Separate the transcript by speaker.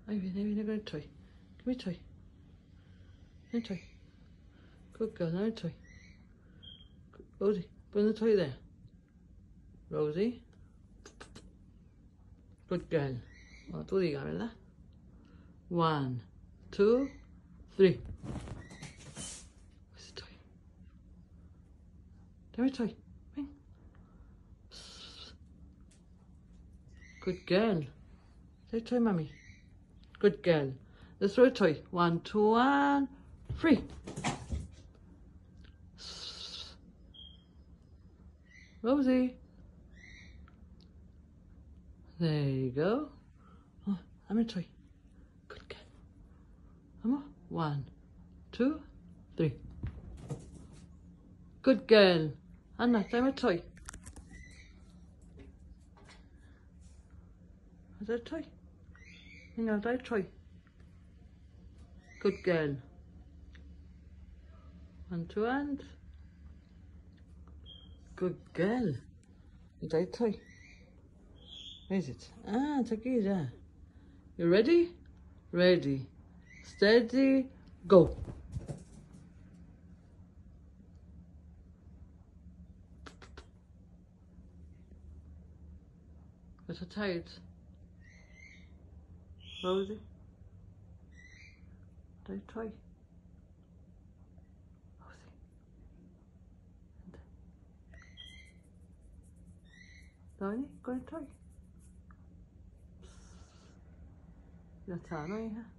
Speaker 1: Ivy, go and toy. Give me a toy. Give me a toy. Good girl, now a toy. Rosie, put the toy there. Rosie. Good girl. Oh, tú digas, ¿verdad? 1, 2, 3. Where's the toy? Give me a toy. Bring. Good girl. Say toy, mommy. Good girl. Let's throw a toy. 1, 2, 1, 3. Rosie. There you go. Oh, I'm a toy. Good girl. Come on. 1, 2, 3. Good girl. Anna, I'm a toy. Is that a toy? Hang on, that's a toy. Good girl. 1, 2, and. Good girl. Is that a toy? Where is it? Ah, it's a kid, yeah. You ready? Ready. Steady, go. You're so tired. Rosie? Did I try? Rosie? Donnie, go and try. That's how I know you have.